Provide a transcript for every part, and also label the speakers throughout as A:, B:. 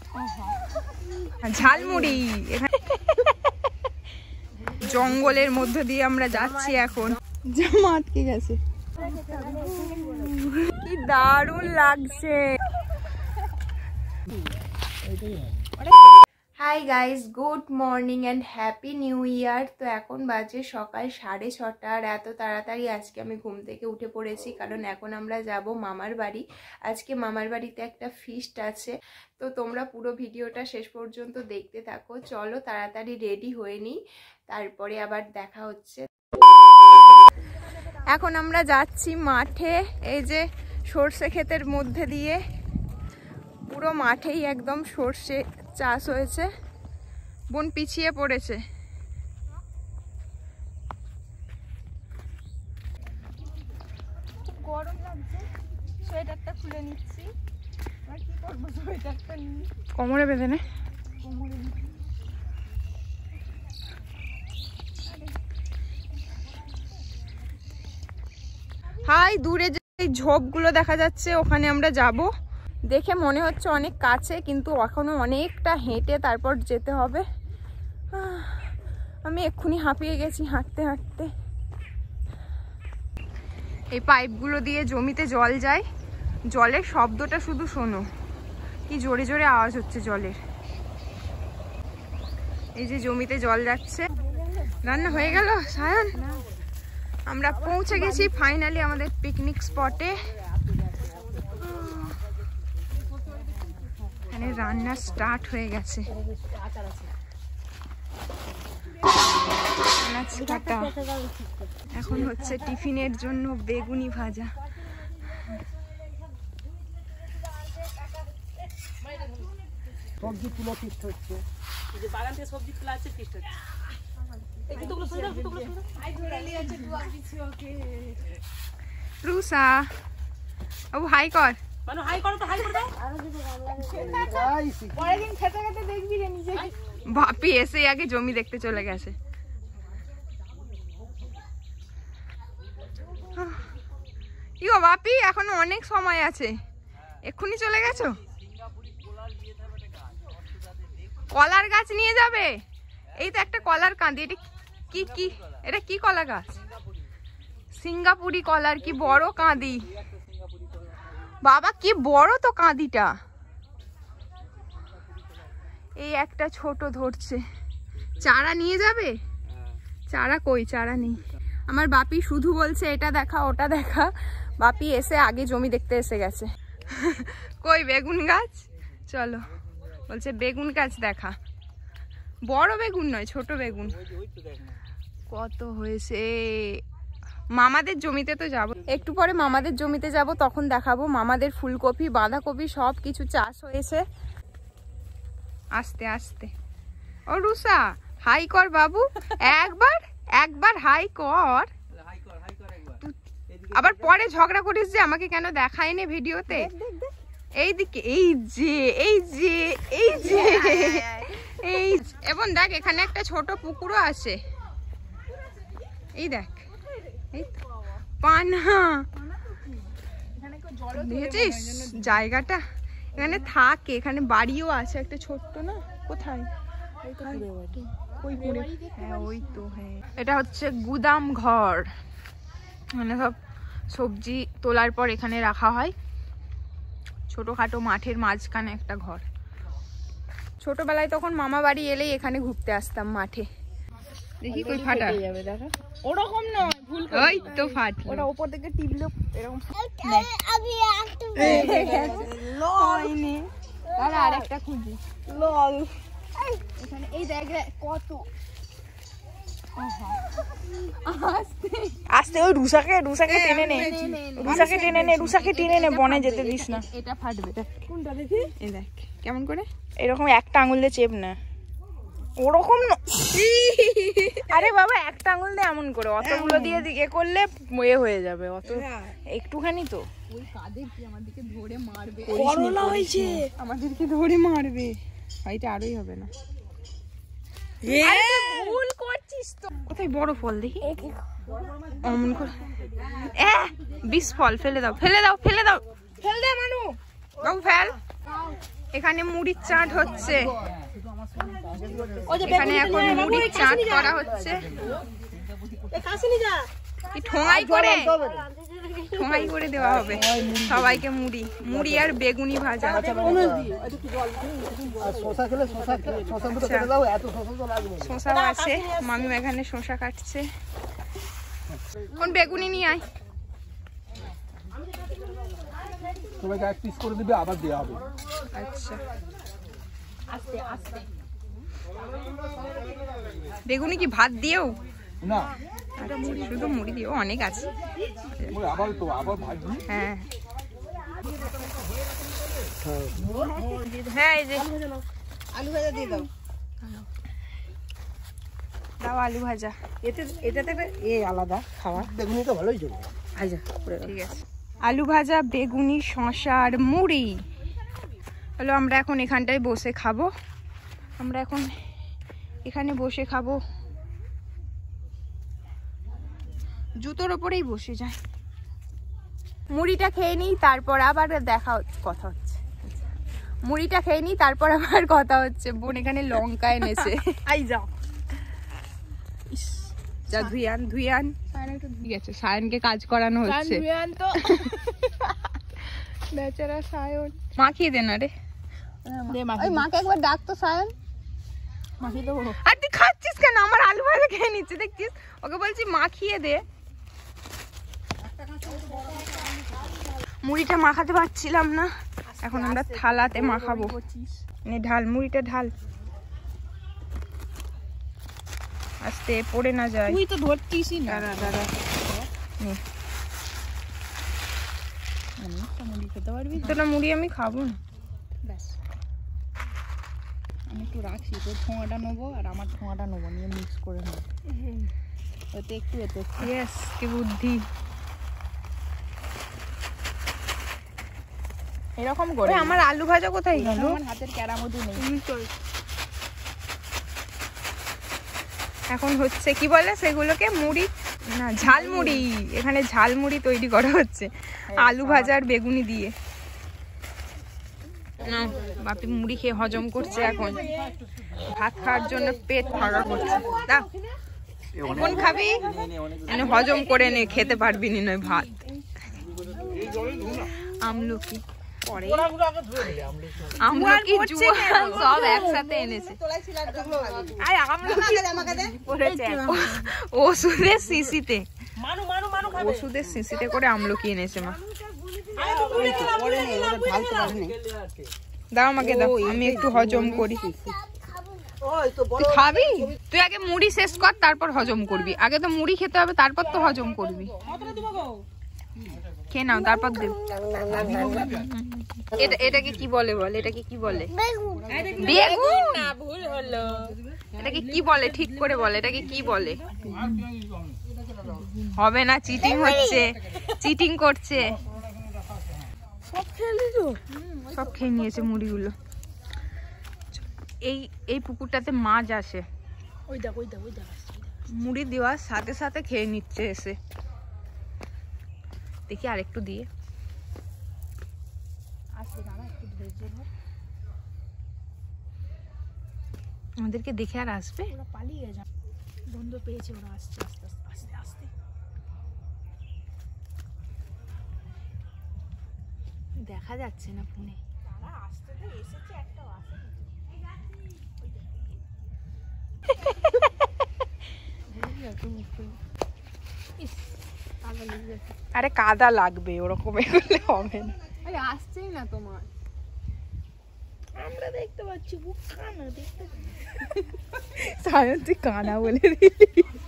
A: ঝালমুড়ি। জঙ্গলের মধ্য দিয়ে আমরা যাচ্ছি এখন। জামা আটকে গেছে, কি দারুণ লাগছে। Hi guys, good morning and happy new year. তো এখন বাজে সকাল 6:30 আর এত তাড়াতাড়ি আজকে আমি ঘুম থেকে উঠে পড়েছি, কারণ এখন আমরা যাব মামার বাড়ি। আজকে মামার বাড়িতে একটা ফিস্ট আছে, তো তোমরা পুরো ভিডিওটা শেষ পর্যন্ত দেখতে থাকো। চলো তাড়াতাড়ি রেডি হয়ে নিই, তারপরে আবার দেখা হচ্ছে। এখন আমরা যাচ্ছি মাঠে। এই যে সর্ষে ক্ষেতের মধ্যে দিয়ে, পুরো মাঠেই একদম সর্ষে চাষ হয়েছে। বোন পিছিয়ে পড়েছে। গরম লাগছে, সোয়েটারটা খুলে নিচ্ছি। আর কি করবো, সোয়েটারটা নিয়ে কোমরে বেঁধে নে। কোমরে হাই, দূরে যে ঝোপগুলো দেখা যাচ্ছে ওখানে আমরা যাব। দেখে মনে হচ্ছে অনেক কাছে, কিন্তু এখনো অনেকটা হেঁটে তারপর যেতে হবে। আমি এক্ষুনি হাঁপিয়ে গেছি হাঁটতে হাঁটতে। এই পাইপগুলো দিয়ে জমিতে জল যায়, জলের শব্দটা শুধু শোনো, কি জোরে জোরে আওয়াজ হচ্ছে জলের। এই যে জমিতে জল যাচ্ছে। রান্না হয়ে গেল সায়ন? আমরা পৌঁছে গেছি ফাইনালি আমাদের পিকনিক স্পটে। এখানে রান্না স্টার্ট হয়ে গেছে। এখন হচ্ছে টিফিনের জন্য বেগুনি ভাজা।
B: সবজি তুলো ফিস্ট হচ্ছে, এই যে বাগান থেকে সবজি তোলা আছে, ফিস্ট হচ্ছে।
A: রুসা ও হাই কর,
B: মানে হাই করো তো, হাই করে দাও।
A: পরের দিন খেতে খেতে দেখবি রে নিজে। বাপি এসে আগে জমি দেখতে চলে গেছে। ইও বাপি, এখনো অনেক সময় আছে, এক্ষুনি চলে গেছো? কলার গাছ নিয়ে যাবে? এই তো একটা কলার কাঁদি। এটা কি কি, এটা কি কলা গাছ? সিঙ্গাপুরি কলার, কি বড় কাঁদি বাবা, কি বড় তো কাঁদিটা। এই একটা ছোট ধরছে। চারা নিয়ে যাবে? চারা কই, চারা নেই। আমার বাপি শুধু বলছে এটা দেখা ওটা দেখা। বাপি এসে আগে জমি দেখতে এসে গেছে। কই বেগুন গাছ? চলো, বলছে বেগুন গাছ দেখা। বড় বেগুন নয়, ছোট বেগুন। কত হয়েছে। মামাদের জমিতে তো যাব, একটু পরে মামাদের জমিতে যাব, তখন দেখাবো। মামাদের ফুলকপি বাঁধাকপি সব কিছু চাষ হয়েছে। আস্তে আস্তে। ও রুসা, হাই কর বাবু। একবার একবার হাই কর। আবার পরে ঝগড়া করিস যে আমাকে কেন দেখায়নি ভিডিওতে। এইদিকে, এই যে এই যে এই যে এই। এবং দেখ এখানে একটা ছোট পুকুরও আছে। এই দেখ, এই পানা দেখেছিস জায়গাটা? এখানে থাকে, এখানে বাড়িও আছে একটা ছোট্ট না। কোথায়? হ্যাঁ ওই তো। হ্যাঁ, এটা হচ্ছে গুদাম ঘর, মানে সব সবজি তোলার পর এখানে রাখা হয়। ছোটখাটো মাঠের মাঝখানে একটা ঘর। ছোটবেলায় তখন মামা বাড়ি এলেই এখানে ঘুরতে আসতাম মাঠে। দেখি কই ফাটা যাবে, দেখা ওরকম নয়, ভুল করে। ওই তো ফাট, ওটা উপর থেকে টিপলে এরকম। আমি লল, আর একটা খুঁজি লল। এখানে এই দেখ কত। আস্তে, ওই রুসাকে টেনে নে, রুসাকে টেনে নে, রুসাকে টেনে নে, বনে যেতে দিস না। এটা ফাটবে। কোনটা দেখি? এই দেখ কেমন করে, এরকম একটা আঙুল দিয়ে চেপ না। ওরকম না, আরে বাবা একটা আঙুল দিয়ে এমন করে, অতগুলো দিয়ে এ করলে এ হয়ে যাবে। অত একটুখানি তো। ওই কাঁধে কি আমাদেরকে ধরে মারবে? করলা হয়েছে, আমাদেরকে ধরে মারবে। এটা আরোই হবে না। ভুল করছিস তো। কোথায় বড় ফল দেখি? অমন করে বিষ ফল। ফেলে দাও, ফেলে দাও, ফেলে দাও, ফেল দে মানু বাবু, ফেল। এখানে মুড়ির চাট হচ্ছে, এখানে এখন মুড়ির চাট করা হচ্ছে। ঠোঙাই করে দেওয়া হবে সবাইকে মুড়ি, মুড়ি আর বেগুনি ভাজা। শসা আছে, মামি এখানে শসা কাটছে। কোন বেগুনি নিয়ে আয়।
C: সবাইকে এক পিস করে দিবে, আবার দেওয়া হবে।
A: আচ্ছা, বেগুনি কি ভাত দিয়েও
C: না,
A: শুধু মুড়ি দিয়েও অনেক আছে।
C: আবার ভাজি।
A: হ্যাঁ হ্যাঁ, এই যে
B: আলু ভাজা দিয়ে দাও।
A: দাও আলু ভাজা।
B: এটাতে আলাদা খাওয়া। বেগুনি তো ভালোই চলবে। আচ্ছা,
A: ঠিক আছে। আলু ভাজা, বেগুনি, শসা আর মুড়ি হলো। আমরা এখন এখানটায় বসে খাবো। আমরা এখন এখানে বসে খাবো, জুতোর ওপরেই বসে যায়। মুড়িটা খেয়ে নিই, তারপর আবার কথা হচ্ছে। মুড়িটা খেয়ে নিই, তারপর আবার কথা হচ্ছে। বোন এখানে লঙ্কা এনেছে।
B: আই যাও,
A: যা ধুইয়ান ঠিক আছে। সায়নকে কাজ করানো হচ্ছে। বেচারা সায়ন, মাখিয়ে দে না রে। ওই মাকে একবার ডাক তো সায়ন। আর তুই খাচ্ছিস কেন? আমার আলু ভাজা খেয়ে নিচ্ছে, দেখছিস? ওকে বলছি মাখিয়ে দে। মুড়িটা মাখাতে পারছিলাম না, এখন আমরা থালাতে মাখাবো। ঢাল, মুড়িটা ঢাল, আস্তে পড়ে না যায়।
B: তুই তো ধরছিসই না।
A: দাঁড়া
B: মুড়ি খেতে পারবি?
A: তোরা মুড়ি আমি খাবো না।
B: ব্যাস, আমি একটু রাখছি। তোর ঠোঙাটা নেবো আর আমার ঠোঙাটা নেবো, নিয়ে মিক্স করে নেবো। এতে একটু
A: ইয়েস, কি বুদ্ধি।
B: এরকম করে।
A: আমার আলু ভাজা কোথায় গেল?
B: আমার হাতের ক্যারামতি নেই।
A: এখন হচ্ছে কি বলে সেগুলোকে, মুড়ি না ঝালমুড়ি। এখানে ঝালমুড়ি তৈরি করা হচ্ছে আলু ভাজা আর বেগুনি দিয়ে। বাপি মুড়ি খেয়ে হজম করছে, এখন ভাত খাওয়ার জন্য পেট ফাঁকা করছে। দাও, কোন খাবি? হজম করে নে, খেতে পারবি না নয় ভাত। আমলকি সব একসাথে এনেছে। ওষুধের শিশিতে করে আমলকি এনেছে মা। দাও আমাকে, দাও, আমি একটু হজম করি। তুই খাবি? তুই আগে মুড়ি শেষ কর, তারপর হজম করবি। আগে তো মুড়ি খেতে হবে, তারপর তো হজম করবি। খেয়ে নাও, তারপর দেব। এটাকে কি বলে বল? এটাকে কি বলে? বেগুন না, ভুল হলো। এটাকে কি বলে ঠিক করে বলে? এটাকে কি বলে? হবে না, চিটিং হচ্ছে, চিটিং করছে। সব খেয়ে নিয়েছে মুড়িগুলো। এই পুকুরটাতে মাছ আসে, মুড়ি দেওয়ার সাথে সাথে খেয়ে নিচ্ছে এসে। দেখি আর একটু দিয়ে। আমাদেরকে দেখে আর আসবে?
B: ওরা পালিয়ে যায়, বন্ধ পেয়েছে, ওরা আসছে আস্তে আস্তে আস্তে।
A: দেখা যাচ্ছে না ফোনে।
B: তারা আসতে তো এসেছে, একটা আসে।
A: আরে কাদা লাগবে, ওরকম করলে হবে না।
B: আরে আসছেই না তোমার। আমরা দেখতে পাচ্ছি, বুক কানা দেখতে।
A: সায়ন তুই কানা বলে দিলি।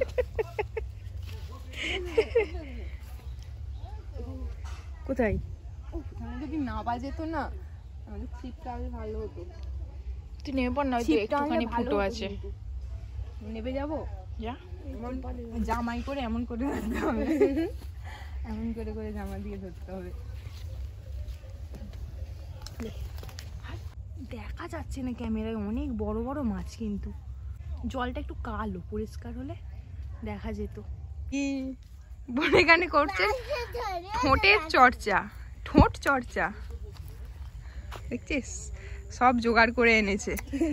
A: কোথায়?
B: যদি না বাজেতো না, আমাদের ছিপটা আগে ভালো হতো।
A: তুই নেবে পর না, একটুখানি ফুটো আছে।
B: নেবে যাবো,
A: যা
B: জামাই করে এমন করে ধরতে হবে, এমন করে করে জামা দিয়ে ধরতে হবে।
A: দেখা যাচ্ছে না ক্যামেরায়, অনেক বড় বড় মাছ, কিন্তু জলটা একটু কালো, পরিষ্কার হলে দেখা যেত। কি বোন এখানে করছে? ঠোঁটের চর্চা, ঠোঁট চর্চা, দেখছিস? সব জোগাড় করে এনেছে।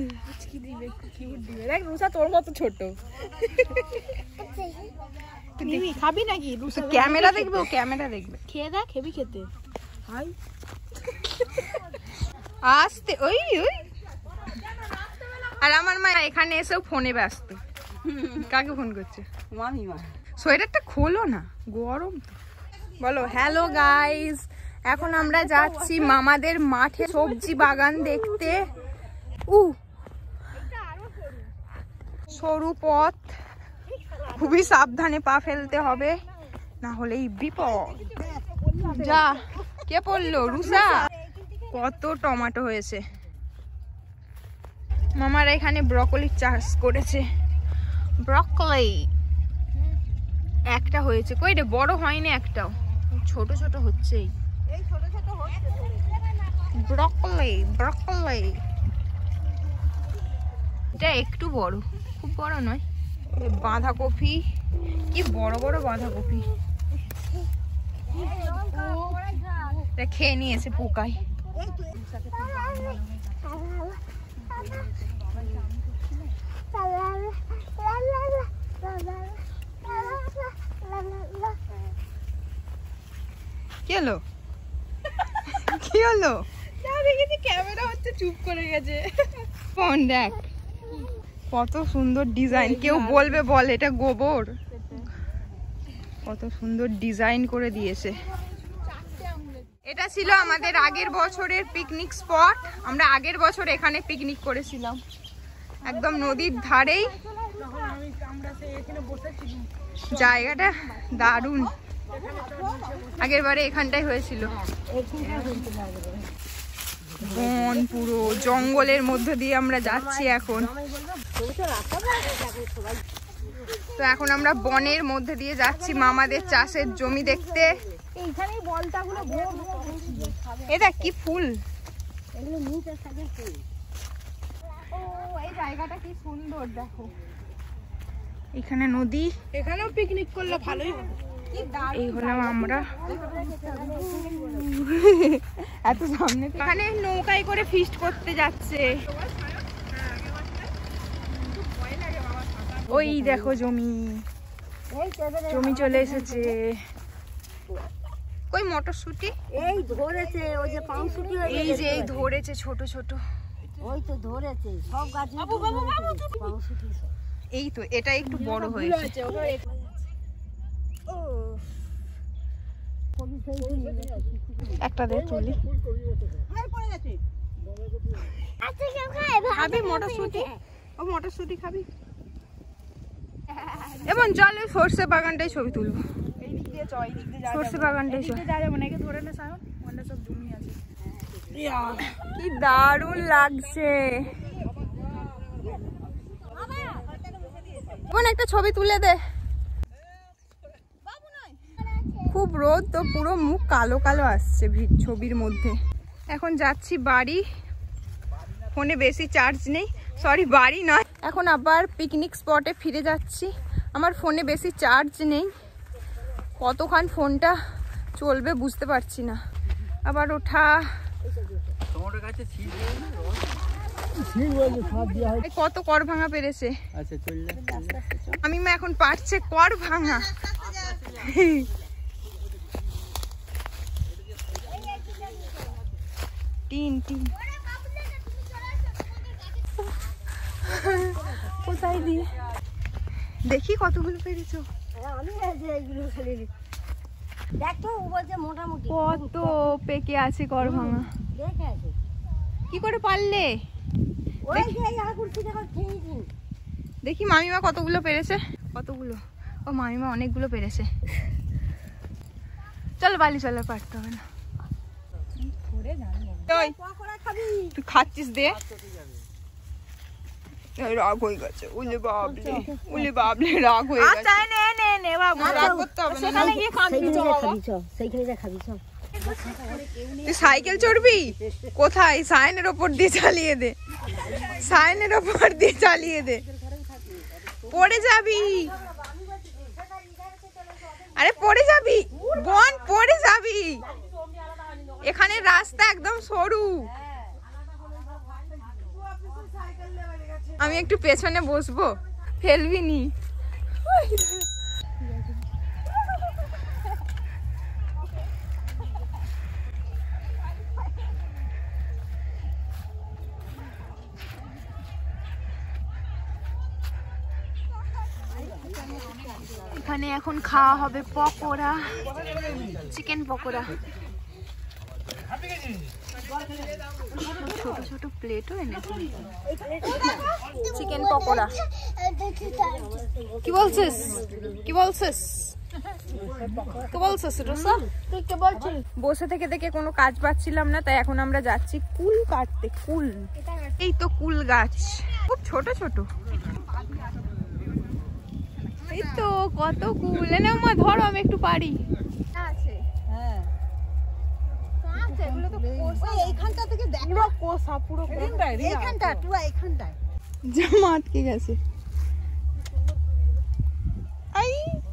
B: দেখ রুষা তোর মতো ছোট। খাবি নাকি?
A: ক্যামেরা দেখবে, ও ক্যামেরা দেখবে।
B: খেয়ে দেখ, খেবি খেতে। হাই
A: আসতে ওই ওই। আর আমার মা এখানে এসেও ফোনে ব্যস্ত। কাকে ফোন করছে?
B: মামিমা।
A: সোয়েটারটা খোলো না, গরম তো। বলো হ্যালো গাইস, এখন আমরা যাচ্ছি মামাদের মাঠে সবজি বাগান দেখতে। সরু পথ, খুবই সাবধানে পা ফেলতে হবে, না হলেই বিপদ। যা, কে পড়লো? রুষা। কত টমেটো হয়েছে। মামারা এখানে ব্রকলি চাষ করেছে। ব্রকলি একটা হয়েছে, কই রে? বড় হয়নি একটাও, ছোট ছোট হচ্ছেই। ব্রকলি ব্রকলি, এটা একটু বড়, খুব বড় নয়। বাঁধাকপি, কি বড় বড় বাঁধাকপি। খেয়ে নিয়েছে পোকায়। কি হলো? কি হলো?
B: ক্যামেরা হচ্ছে, চুপ করে গেছে।
A: ফোন দেখ, কত সুন্দর ডিজাইন। কেউ বলবে বল এটা গোবর? কত সুন্দর ডিজাইন করে দিয়েছে। এটা ছিল আমাদের আগের বছরের পিকনিক স্পট। আমরা আগের বছর এখানে পিকনিক করেছিলাম, একদম নদীর ধারেই। জায়গাটা দারুণ। আগের বারে এখানটাই হয়েছিল। বন, পুরো জঙ্গলের মধ্যে দিয়ে আমরা যাচ্ছি এখন। তো এখন আমরা বনের মধ্যে দিয়ে যাচ্ছি মামাদের চাষের জমি দেখতে। এটা কি ফুল? এই জায়গাটা কি সুন্দর, দেখো। এখানে নদী,
B: এখানেও পিকনিক করলে ভালোই হবে।
A: এই হলাম আমরা। এত সামনে এখানে নৌকায় করে ফিস্ট করতে যাচ্ছে। ওই দেখো জমি, জমি চলে এসেছে। কই মটরশুঁটি?
D: এই ধরেছে, ওই যে পাউশুটি,
A: এই যে এই ধরেছে ছোট ছোট।
D: ওই তো ধরেছে সব গাছ।
A: এই তো, এটা একটু বড় হয়েছে। একটা দে তুলি। খাবি মটরশুঁটি? ও মটরশুঁটি খাবি? এবং চল সর্ষে বাগানটাই ছবি তুলবো। সর্ষে বাগানটাই চল। কি দারুণ লাগছে। একটা ছবি তুলে দে। খুব রোদ তো, পুরো মুখ কালো কালো আসছে ছবির মধ্যে। এখন যাচ্ছি বাড়ি, ফোনে বেশি চার্জ নেই। সরি, বাড়ি নয়, এখন আবার পিকনিক স্পটে ফিরে যাচ্ছি। আমার ফোনে বেশি চার্জ নেই, কতক্ষণ ফোনটা চলবে বুঝতে পারছি না। আবার ওঠা। কত কর ভাঙা পেরেছে। আমি মা এখন পারছে কর ভাঙা। টিন টিন কোথায় দিয়ে দেখি কতগুলো পেরেছো। কত পেকে আছে কর ভাঙা। কি করে পারলে? দেখি মামিমা কতগুলো পেরেছে। কতগুলো? ও মামিমা অনেকগুলো পেরেছে। চলো বালি, চলো, পারতে হবে না। তুই খাচ্ছিস দে। রাগ হয়ে গেছে। উলে বাবলে, উলে বাবলে, রাগ হয়ে গেছে। রাগ করতে হবে না। তুই সাইকেল চড়বি কোথায়? সাইনের ওপর দিয়ে চালিয়ে দে, সাইনের ওপর দিয়ে চালিয়ে দে, পড়ে যাবি। আরে পড়ে যাবি বোন, পড়ে যাবি। এখানে রাস্তা একদম সরু। আমি একটু পেছনে বসবো, ফেলবি নি। এখানে এখন খাওয়া হবে পকোড়া, চিকেন পকোড়া। ছোট ছোট প্লেটও এনেছে চিকেন পকোড়া। কি বলছিস কি বলছিস কি বলছিস রোসা? বসে থেকে দেখে কোনো কাজ পাচ্ছিলাম না, তাই এখন আমরা যাচ্ছি কুল কাটতে। কুল, এই তো কুল গাছ, খুব ছোট ছোট। এই তো কত কুল। এনে মা ধরো, আমি একটু পারি।
D: এইখানটা থেকে দেখো কোসা পুরো এইখানটা পুরো এইখানটায়
A: জামা আটকে গেছে। আই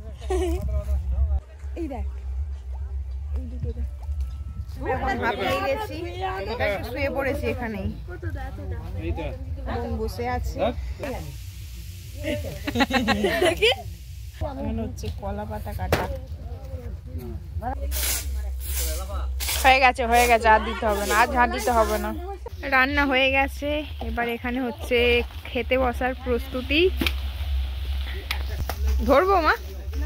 A: এই দেখ, এই দুটো দেখ। এখন হাঁপিয়ে গেছি, একটু শুয়ে পড়েছি এখানেই। বোন বসে আছে, দেখি মনে হচ্ছে কলা পাতা কাটা। হয়ে গেছে হয়ে গেছে, আর দিতে হবে না, আজ ঝাঁট দিতে হবে না। রান্না হয়ে গেছে, এবার এখানে হচ্ছে খেতে বসার প্রস্তুতি। ধরবো মা?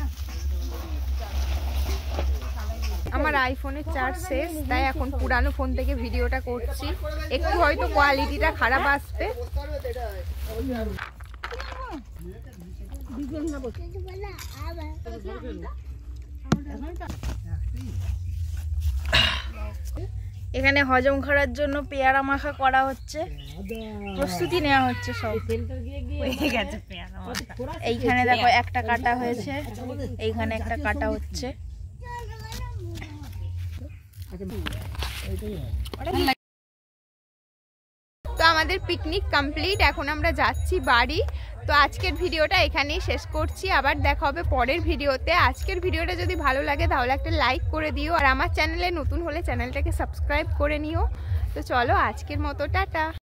A: আমার আইফোনের চার্জ শেষ, তাই এখন পুরানো ফোন থেকে ভিডিওটা করছি। একটু হয়তো কোয়ালিটিটা খারাপ আসবে। এখানে হজম করার জন্য পেয়ারা মাখা করা হচ্ছে, প্রস্তুতি নেওয়া হচ্ছে সব। এইখানে দেখো একটা কাটা হয়েছে, এইখানে একটা কাটা হচ্ছে। তো আমাদের পিকনিক কমপ্লিট, এখন আমরা যাচ্ছি বাড়ি। তো আজকের ভিডিওটা এখানেই শেষ করছি, আবার দেখা হবে পরের ভিডিওতে। আজকের ভিডিওটা যদি ভালো লাগে তাহলে একটা লাইক করে দিও, আর আমার চ্যানেলে নতুন হলে চ্যানেলটাকে সাবস্ক্রাইব করে নিও। তো চলো আজকের মতো টাটা।